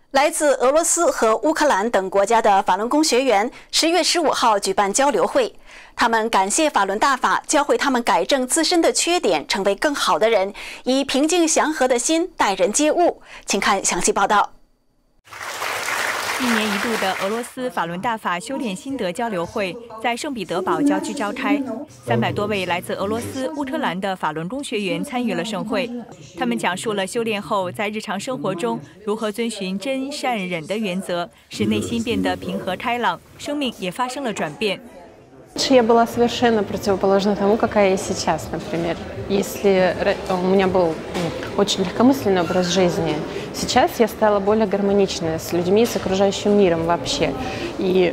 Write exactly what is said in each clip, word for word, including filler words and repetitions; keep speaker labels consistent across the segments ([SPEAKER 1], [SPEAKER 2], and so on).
[SPEAKER 1] 来自俄罗斯和乌克兰等国家的法轮功学员十月十五号举办交流会，他们感谢法轮大法教会他们改正自身的缺点，成为更好的人，以平静祥和的心待人接物。请看详细报道。
[SPEAKER 2] 一年一度的俄罗斯法轮大法修炼心得交流会在圣彼得堡郊区召开，三百多位来自俄罗斯、乌克兰的法轮功学员参与了盛会。他们讲述了修炼后在日常生活中如何遵循真善忍的原则，使内心变得平和开朗，生命也发生了转变。
[SPEAKER 3] Я была совершенно противоположна тому, какая я сейчас, например. Если у меня был очень легкомысленный образ жизни, сейчас я стала более гармоничной с людьми, с окружающим миром вообще. И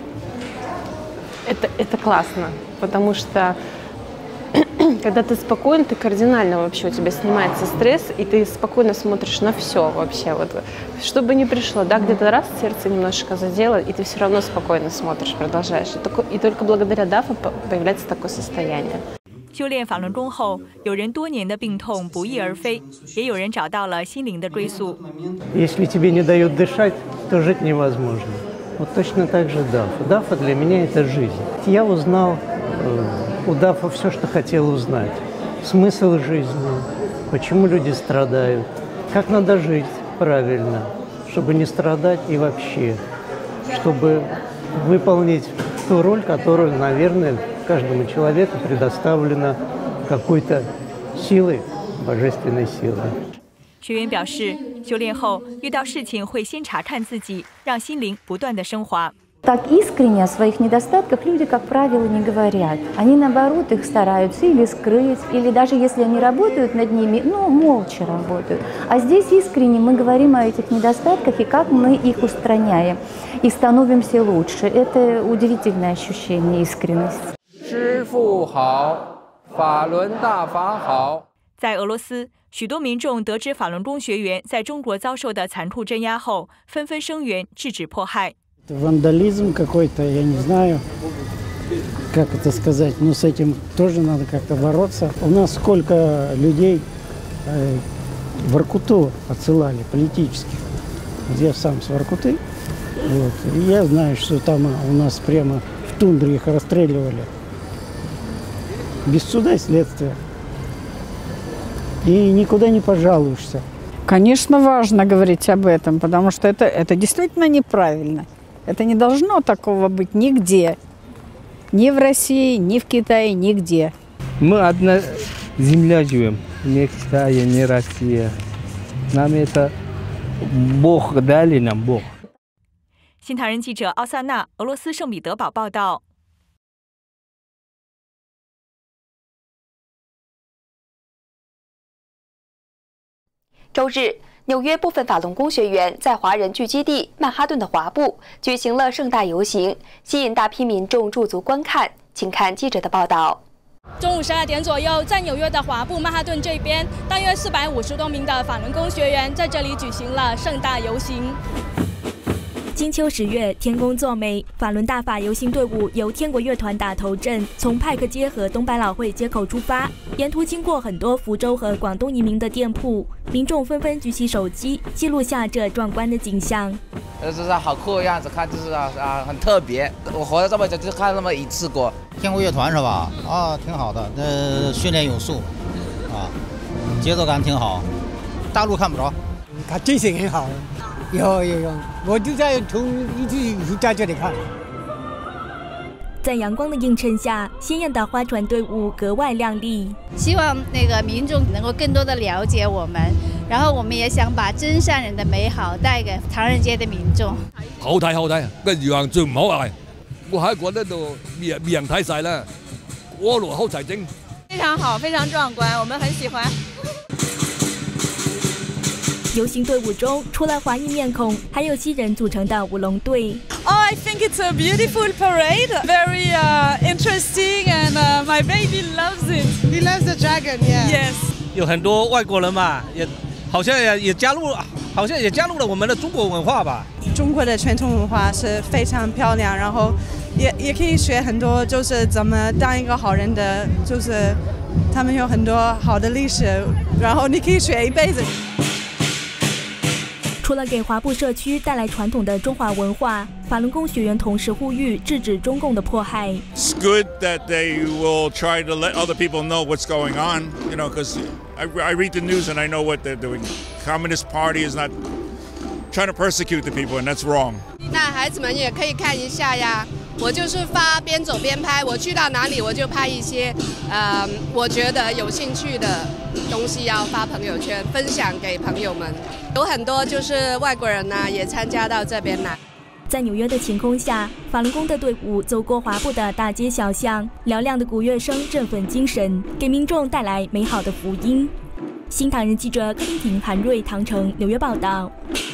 [SPEAKER 3] это, это классно, потому что когда ты спокоен, ты кардинально вообще, у тебя снимается стресс, и ты спокойно смотришь на все вообще. Вот, что бы ни пришло, да, где-то раз сердце немножечко задело, и ты все равно спокойно смотришь, продолжаешь. И только, и только благодаря дафу появляется такое состояние.
[SPEAKER 2] 修炼法轮功后，有人多年的病痛不翼而飞，也有人找到了心灵的归宿。
[SPEAKER 4] Если тебе не дают дышать, то жить невозможно. Вот точно так же дафа. Дафа для меня это жизнь. Я узнал у дафа все, что хотел узнать. Смысл жизни, почему люди страдают, как надо жить правильно, чтобы не страдать и вообще, чтобы выполнить ту роль, которую, наверное, каждому человеку предоставлена какой-то силой, божественной силой.
[SPEAKER 2] 学员表示，修炼后遇到事情会先查看自己，让心灵不断的升华。
[SPEAKER 5] Так искренне о своих недостатках люди, как правило, не говорят. Они, наоборот, их стараются или скрыть, или даже если они работают над ними, ну, молча работают. А здесь искренне мы говорим о этих недостатках и как мы их устраняем. И становимся лучше. Это удивительное ощущение искренности.
[SPEAKER 6] 师父好，法轮大法好。
[SPEAKER 2] 在俄罗斯，许多民众得知法轮功学员在中国遭受的残酷镇压后，纷纷声援，制止迫害。
[SPEAKER 7] Вандализм какой-то, я не знаю, как это сказать, но с этим тоже надо как-то бороться. У нас сколько людей э, в Воркуту отсылали, политических. Я сам с Воркуты, вот, и я знаю, что там у нас прямо в тундре их расстреливали. Без суда и следствия. И никуда не пожалуешься.
[SPEAKER 8] Конечно, важно говорить об этом, потому что это, это действительно неправильно. Это не должно такого быть нигде. Ни в России, ни в Китае, нигде.
[SPEAKER 9] Мы одна земля живем. Не Китай, не Россия. Нам это Бог дали нам, Бог.
[SPEAKER 2] 新唐人记者奥萨纳，俄罗斯圣彼得堡报道。
[SPEAKER 1] 周日。 纽约部分法轮功学员在华人聚集地曼哈顿的华埠举行了盛大游行，吸引大批民众驻足观看。请看记者的报道。
[SPEAKER 10] 中午十二点左右，在纽约的华埠曼哈顿这边，大约四百五十多名的法轮功学员在这里举行了盛大游行。
[SPEAKER 11] 金秋十月，天公作美，法轮大法游行队伍由天国乐团打头阵，从派克街和东百老汇街口出发，沿途经过很多福州和广东移民的店铺，民众纷纷举起手机记录下这壮观的景象。
[SPEAKER 6] 呃，这是好酷的样子，看就是啊啊很特别。我活了这么久，就看那么一次过。
[SPEAKER 12] 天国乐团是吧？啊，挺好的，那训练有素，啊，节奏感挺好。大陆看不着，
[SPEAKER 13] 他精神很好。 有有有，我就在从一直一直在这里看。
[SPEAKER 11] 在阳光的映衬下，鲜艳的花船队伍格外亮丽。
[SPEAKER 14] 希望那个民众能够更多的了解我们，然后我们也想把真善人的美好带给唐人街的民眾。
[SPEAKER 15] 好睇好睇，跟住話最唔好係，我喺嗰度面面人睇晒啦，鍋爐好齊整。
[SPEAKER 10] 非常好，非常壯觀，我們很喜歡。
[SPEAKER 11] 游行队伍中，除了华裔面孔，还有西人组成的舞龙队。
[SPEAKER 10] Oh, I think it's a beautiful parade, very uh, interesting, and uh, my baby loves it.
[SPEAKER 13] He loves the dragon, yeah.
[SPEAKER 10] Yes.
[SPEAKER 16] 有很多外国人嘛，也好像也也加入，好像也加入了我们的中国文化吧。
[SPEAKER 10] 中国的传统文化是非常漂亮，然后也也可以学很多，就是怎么当一个好人的，就是他们有很多好的历史，然后你可以学一辈子。
[SPEAKER 11] 除了给华埠社区带来传统的中华文化，法轮功学员同时呼吁制止中共的迫害。
[SPEAKER 17] It's good that they will try to let other people know what's going on, you know, because I, I read the news and I know what they're doing. Communist Party is not trying to persecute the people, and that's wrong.
[SPEAKER 18] 那孩子们也可以看一下呀。我就是发边走边拍，我去到哪里我就拍一些，呃，我觉得有兴趣的东西要发朋友圈，分享给朋友们。有很多就是外国人呐、啊，也参加到这边来。
[SPEAKER 11] 在纽约的晴空下，法轮功的队伍走过华埠的大街小巷，嘹亮的鼓乐声振奋精神，给民众带来美好的福音。新唐人记者柯林婷、韩瑞、唐城纽约报道。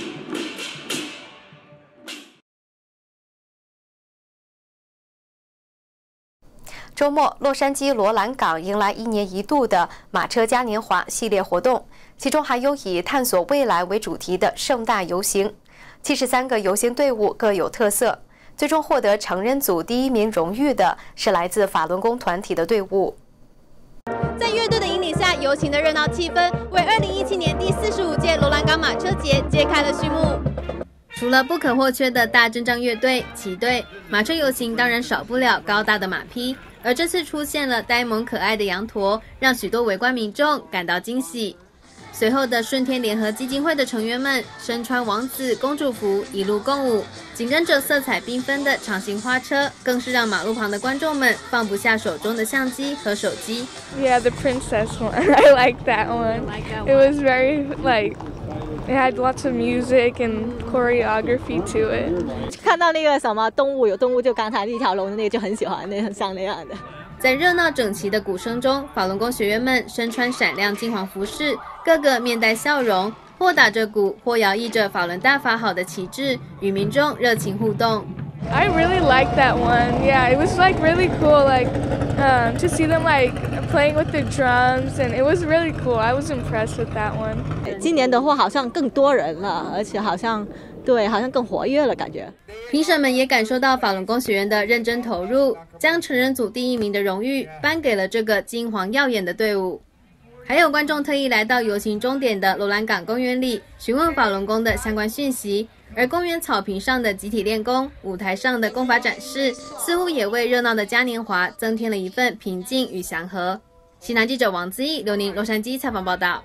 [SPEAKER 19] 周末，洛杉矶罗兰港迎来一年一度的马车嘉年华系列活动，其中还有以探索未来为主题的盛大游行。七十三个游行队伍各有特色，最终获得成人组第一名荣誉的是来自法轮功团体的队伍。
[SPEAKER 20] 在乐队的引领下，游行的热闹气氛为二零一七年第四十五届罗兰港马车节揭开了序幕。除了不可或缺的大阵仗乐队、旗队，马车游行当然少不了高大的马匹。而这次出现了呆萌可爱的羊驼，让许多围观民众感到惊喜。随后的顺天联合基金会的成员们身穿王子公主服一路共舞，紧跟着色彩缤纷的长形花车，更是让马路旁的观众们放不下手中的相机和手机。
[SPEAKER 21] Yeah, the princess one. I like that one. It was very like it had lots of music and choreography to it.
[SPEAKER 22] 看到那个什么动物有动物，就刚才一条龙的那个就很喜欢，那很像那样的。
[SPEAKER 20] 在热闹整齐的鼓声中，法轮功学员们身穿闪亮金黄服饰，个个面带笑容，或打着鼓，或摇曳着法轮大法好的旗帜，与民众热情互动。
[SPEAKER 21] I really liked that one. Yeah, it was like really cool, like um, to see them like playing with the drums, and it was really cool. I was impressed with that one.
[SPEAKER 22] 今年的话好像更多人了，而且好像对，好像更活跃了感觉。
[SPEAKER 20] 评审们也感受到法轮功学员的认真投入，将成人组第一名的荣誉颁给了这个金黄耀眼的队伍。还有观众特意来到游行终点的罗兰港公园里，询问法轮功的相关讯息。而公园草坪上的集体练功，舞台上的功法展示，似乎也为热闹的嘉年华增添了一份平静与祥和。西南记者王子毅、刘宁洛杉矶采访报道。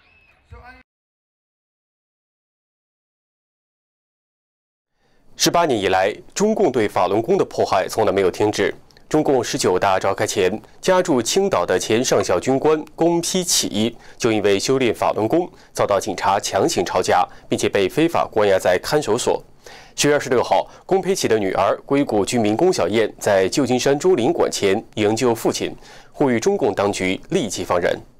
[SPEAKER 23] 十八年以来，中共对法轮功的迫害从来没有停止。中共十九大召开前，家住青岛的前上校军官龚丕启就因为修炼法轮功，遭到警察强行抄家，并且被非法关押在看守所。十月二十六号，龚丕启的女儿硅谷居民龚小燕在旧金山州领馆前营救父亲，呼吁中共当局立即放人。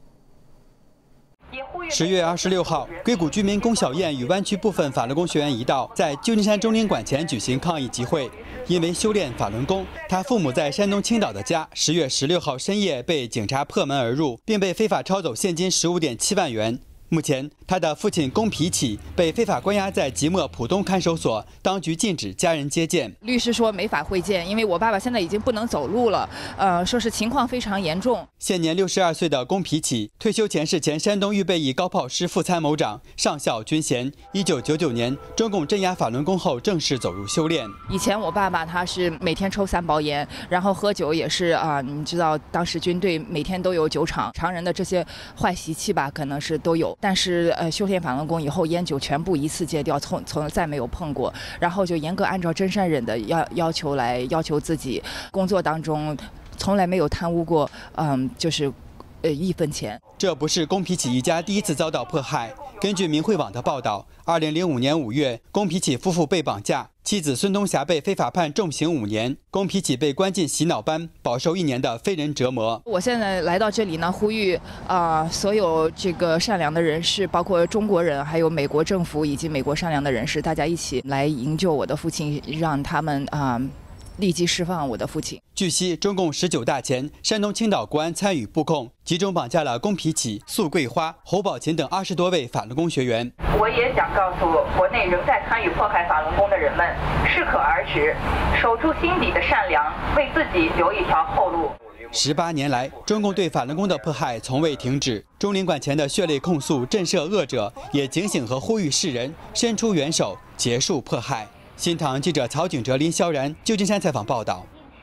[SPEAKER 24] 十月二十六号，硅谷居民龚小燕与湾区部分法轮功学员一道，在旧金山中领馆前举行抗议集会。因为修炼法轮功，他父母在山东青岛的家，十月十六号深夜被警察破门而入，并被非法抄走现金十五点七万元。目前，他的父亲龚丕启被非法关押在即墨浦东看守所，当局禁止家人接见。
[SPEAKER 25] 律师说没法会见，因为我爸爸现在已经不能走路了，呃，说是情况非常严重。
[SPEAKER 24] 现年六十二岁的龚丕启，退休前是前山东预备役高炮师副参谋长，上校军衔。一九九九年，中共镇压法轮功后，正式走入修炼。
[SPEAKER 25] 以前我爸爸他是每天抽三包烟，然后喝酒也是啊、呃，你知道当时军队每天都有酒厂，常人的这些坏习气吧，可能是都有。但是呃，修炼法轮功以后，烟酒全部一次戒掉，从从再没有碰过，然后就严格按照真善忍的要要求来要求自己，工作当中从来没有贪污过，嗯，就是呃一分钱。
[SPEAKER 24] 这不是龚丕启一家第一次遭到迫害。根据明慧网的报道，二零零五年五月，龚丕启夫妇被绑架，妻子孙东霞被非法判重刑五年，龚丕启被关进洗脑班，饱受一年的非人折磨。
[SPEAKER 25] 我现在来到这里呢，呼吁啊、呃，所有这个善良的人士，包括中国人，还有美国政府以及美国善良的人士，大家一起来营救我的父亲，让他们啊。呃立即释放我的父亲。
[SPEAKER 24] 据悉，中共十九大前，山东青岛国安参与布控，集中绑架了龚丕启、宿桂花、侯宝琴等二十多位法轮功学员。
[SPEAKER 26] 我也想告诉国内仍在参与迫害法轮功的人们，适可而止，守住心底的善良，为自己留一条后路。
[SPEAKER 24] 十八年来，中共对法轮功的迫害从未停止。钟灵馆前的血泪控诉震慑恶者，也警醒和呼吁世人伸出援手，结束迫害。新唐记者曹景哲、林萧然，旧金山采访报道。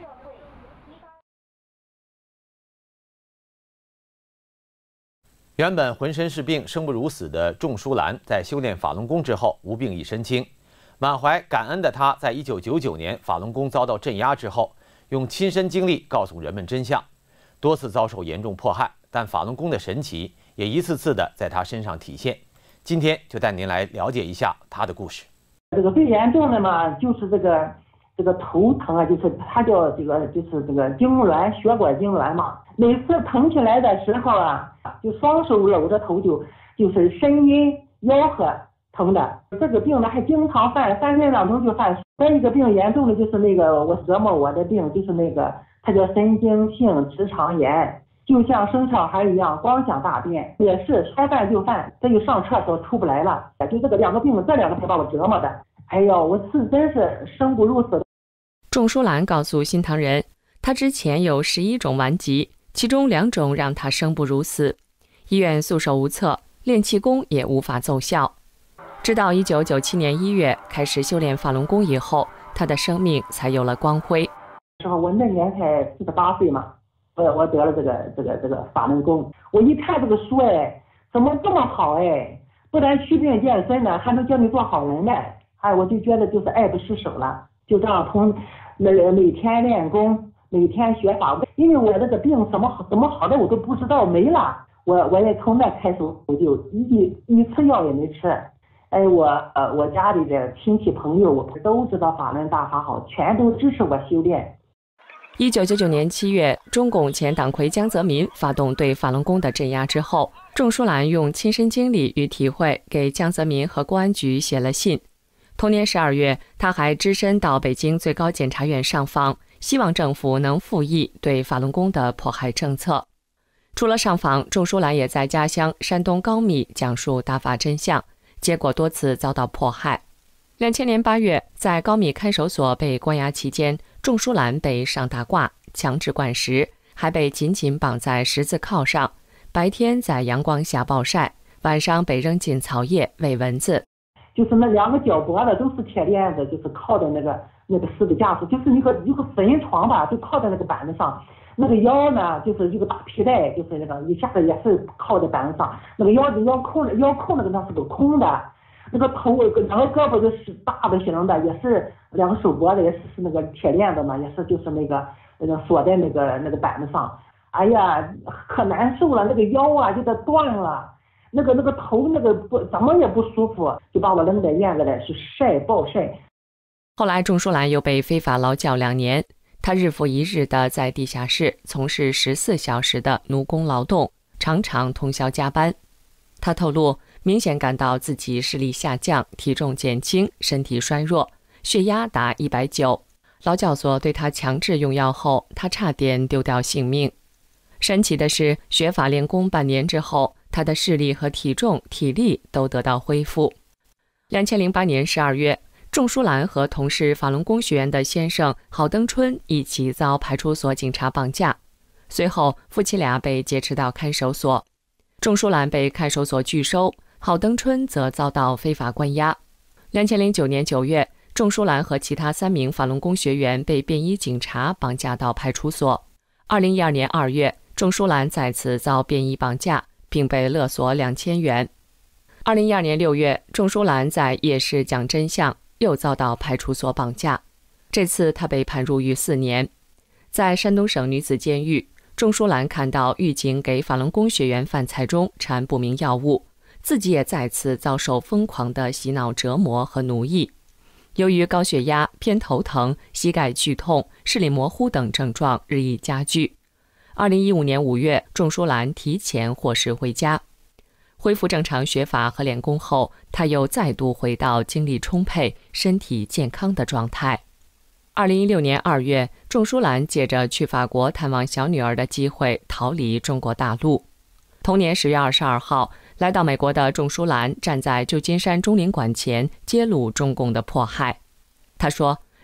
[SPEAKER 3] 原本浑身是病、生不如死的仲舒兰，在修炼法轮功之后，无病一身轻。满怀感恩的他，在一九九九年法轮功遭到镇压之后，用亲身经历告诉人们真相，多次遭受严重迫害，但法轮功的神奇也一次次的在他身上体现。今天就带您来了解一下他的故事。
[SPEAKER 4] 这个最严重的嘛，就是这个这个头疼啊，就是他叫这个就是这个痉挛，血管痉挛嘛。每次疼起来的时候啊，就双手搂着头就就是声音吆喝疼的。这个病呢还经常犯，三天两头就犯。再一个病严重的就是那个我折磨我的病，就是那个它叫神经性直肠炎，就像生小孩一样，光想大便，也是说犯就犯，这就上厕所出不来了。就这个两个病，这两个才把我折磨的。哎呦，我是真是生不如死。
[SPEAKER 5] 仲舒兰告诉新唐人，他之前有十一种顽疾，其中两种让他生不如死，医院束手无策，练气功也无法奏效。直到一九九七年一月开始修炼法轮功以后，他的生命才有了光辉。
[SPEAKER 4] 时候我那年才四十八岁嘛，我我得了这个这个这个法轮功，我一看这个书，哎，怎么这么好哎？不但祛病健身呢，还能教你做好人呢。哎，我就觉得就是爱不释手了，就这样从每每天练功，每天学法，因为我这个病怎么怎么好的我都不知道，没了。我我也从那开始我就一一次药也没吃。哎，我呃我家里的亲戚朋友，我都知道法轮大法好，全都支持我修炼。
[SPEAKER 5] 一九九九年七月，中共前党魁江泽民发动对法轮功的镇压之后，仲舒兰用亲身经历与体会给江泽民和公安局写了信。同年十二月，他还只身到北京最高检察院上访，希望政府能复议对法轮功的迫害政策。除了上访，仲舒兰也在家乡山东高密讲述大法真相，结果多次遭到迫害。两千年八月，在高密看守所被关押期间，仲舒兰被上大褂、强制灌食，还被紧紧绑在十字铐上，白天在阳光下暴晒，晚上被扔进草叶喂蚊子。
[SPEAKER 4] 就是那两个脚脖子都是铁链子，就是靠在那个那个十字架上，就是一个一个坟床吧，就靠在那个板子上。那个腰呢，就是一个大皮带，就是那个一下子也是靠在板子上。那个腰子腰扣腰扣那个那是个空的，那个头两个胳膊就是大的型的，也是两个手脖子也是是那个铁链子嘛，也是就是那个那个锁在那个那个板子上。哎呀，可难受了，那个腰啊就得断了。那个那个头那个不怎么也不舒服，就把我扔在院子里去晒暴晒。
[SPEAKER 5] 后来仲舒兰又被非法劳教两年，他日复一日的在地下室从事十四小时的奴工劳动，常常通宵加班。他透露，明显感到自己视力下降，体重减轻，身体衰弱，血压达一百九。劳教所对他强制用药后，他差点丢掉性命。神奇的是，学法练功半年之后，他的视力和体重、体力都得到恢复。两千零八年十二月，仲舒兰和同是法轮功学员的先生郝登春一起遭派出所警察绑架，随后夫妻俩被劫持到看守所。仲舒兰被看守所拒收，郝登春则遭到非法关押。两千零九年九月，仲舒兰和其他三名法轮功学员被便衣警察绑架到派出所。二零一二年二月，仲舒兰再次遭便衣绑架，并被勒索两千元。二零一二年六月，仲舒兰在夜市讲真相，又遭到派出所绑架。这次她被判入狱四年。在山东省女子监狱，仲舒兰看到狱警给法轮功学员饭菜中掺不明药物，自己也再次遭受疯狂的洗脑折磨和奴役。由于高血压、偏头疼、膝盖剧痛、视力模糊等症状日益加剧。二零一五年五月，仲舒兰提前获释回家。恢复正常学法和练功后，他又再度回到精力充沛、身体健康的状态。二零一六年二月，仲舒兰借着去法国探望小女儿的机会逃离中国大陆。同年十月二十二号，来到美国的仲舒兰站在旧金山钟灵馆前揭露中共的迫害。他说，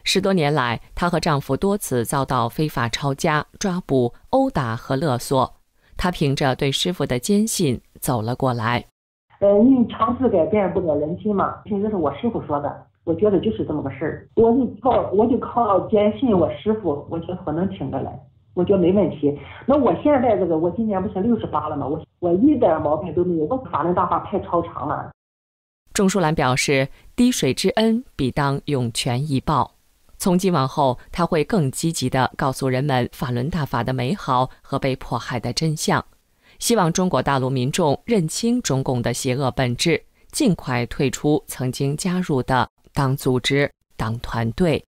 [SPEAKER 5] 十多年来，她和丈夫多次遭到非法抄家、抓捕、殴打和勒索。她凭着对师傅的坚信走了过来。
[SPEAKER 4] 呃，你尝试改变不了人心嘛，这是我师傅说的，我觉得就是这么个事儿。我就靠，我就靠坚信我师傅，我觉得我能挺过来，我觉得没问题。那我现在这个，我今年不是六十八了吗？我我一点毛病都没有，我法轮大法太超常了。
[SPEAKER 5] 钟淑兰表示，滴水之恩必当涌泉以报。从今往后，她会更积极地告诉人们法轮大法的美好和被迫害的真相，希望中国大陆民众认清中共的邪恶本质，尽快退出曾经加入的党组织、党团队。